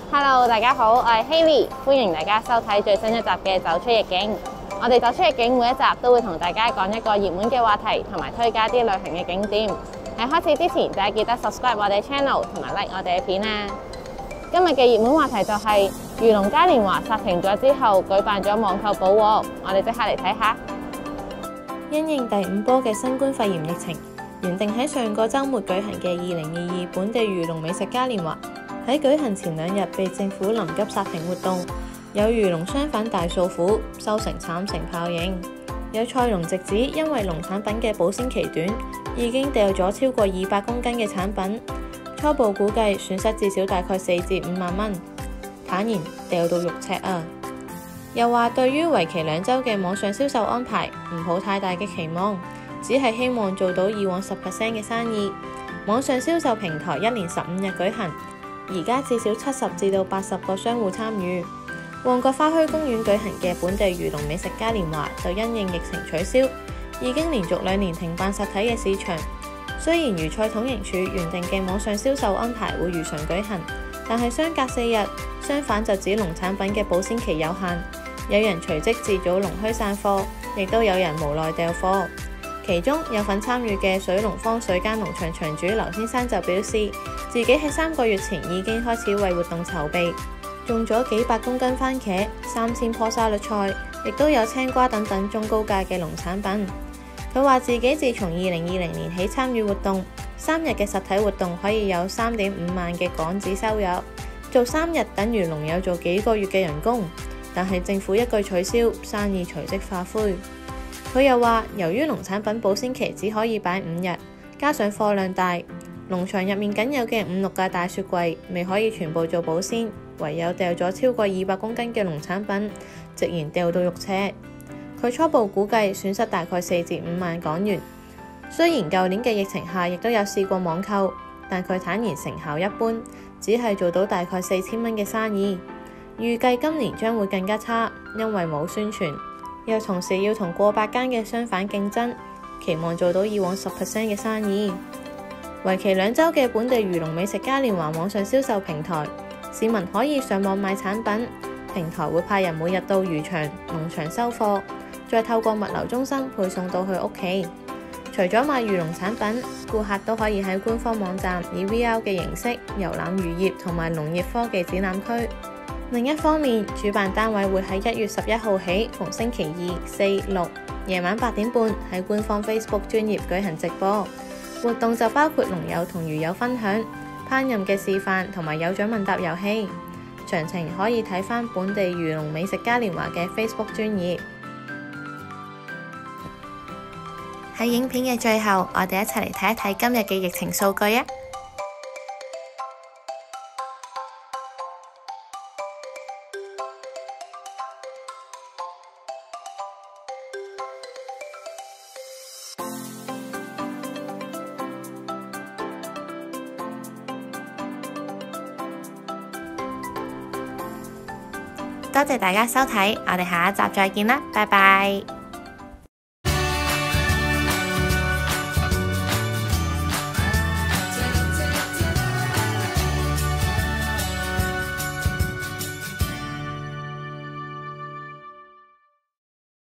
Hello， 大家好，我係 Hailey， 歡迎大家收睇最新一集嘅《走出逆境》。我哋走出逆境每一集都會同大家講一個熱門嘅話題，同埋推介啲旅行嘅景點。喺開始之前，大家記得 subscribe 我哋 channel 同埋 like 我哋嘅片啊！今日嘅熱門話題就係漁農嘉年華煞停咗之後，舉辦咗網購補鑊，我哋即刻嚟睇下。 因應第5波嘅新冠肺炎疫情，原定喺上個週末舉行嘅2022本地漁農美食嘉年華，喺舉行前2日被政府臨急煞停活動，有漁農商販大訴苦，收成慘成泡影。有菜農直指，因為農產品嘅保鮮期短，已經掉咗超過200公斤嘅產品，初步估計損失至少大概4至5萬蚊，坦言掉到肉赤啊！又話對於為期2週嘅網上銷售安排唔抱太大嘅期望，只係希望做到以往10% 嘅生意。網上銷售平台1連15日舉行，而家至少70至到80個商戶參與。旺角花墟公園舉行嘅本地漁農美食嘉年華就因應疫情取消，已經連續2年停辦實體嘅市場。雖然漁菜統營處原定嘅網上銷售安排會如常舉行，但係相隔4日，相反就指農產品嘅保鮮期有限，有人隨即自組農墟散貨，亦都有人無奈掉貨。其中有份參與嘅水龍坊水間農場場主劉先生就表示，自己喺3個月前已經開始為活動籌備，種咗幾百公斤番茄、3000棵沙律菜，亦都有青瓜等等中高價嘅農產品。佢話自己自從2020年起參與活動，3日嘅實體活動可以有3.5萬嘅港紙收入，做3日等於農友做幾個月嘅人工。但係政府一句取消，生意隨即化灰。佢又話，由於農產品保鮮期只可以擺5日，加上貨量大，農場入面僅有嘅5-6架大雪櫃未可以全部做保鮮，唯有掉咗超過200公斤嘅農產品，直言掉到肉赤。佢初步估計損失大概4至5萬港元。雖然舊年嘅疫情下亦都有試過網購，但佢坦言成效一般，只係做到大概4000蚊嘅生意。預計今年將會更加差，因為冇宣傳，又同時要同過百間嘅商販競爭，期望做到以往10% 嘅生意。為期2週嘅本地漁農美食嘉年華網上銷售平台，市民可以上網買產品，平台會派人每日到漁場、農場收貨，再透過物流中心配送到去屋企。除咗買漁農產品，顧客都可以喺官方網站以 VR 嘅形式遊覽漁業同埋農業科技展覽區。另一方面，主辦單位會喺1月11號起，逢星期2、4、6夜晚8點半喺官方 Facebook 專頁舉行直播。活動就包括農友同漁友分享烹飪嘅示範同埋有獎問答遊戲。詳情可以睇返本地漁農美食嘉年華嘅 Facebook 專頁。喺影片嘅最後，我哋一齊嚟睇一睇今日嘅疫情數據啊！多謝大家收睇，我哋下一集再見啦，拜拜。